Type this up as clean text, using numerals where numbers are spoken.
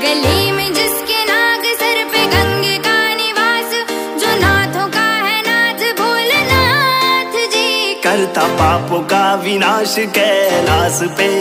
गली में जिसके नाग सर पे गंगे का निवास, जो नाथों का है नाथ भोलेनाथ जी। करता पापों का विनाश कैलाश पे।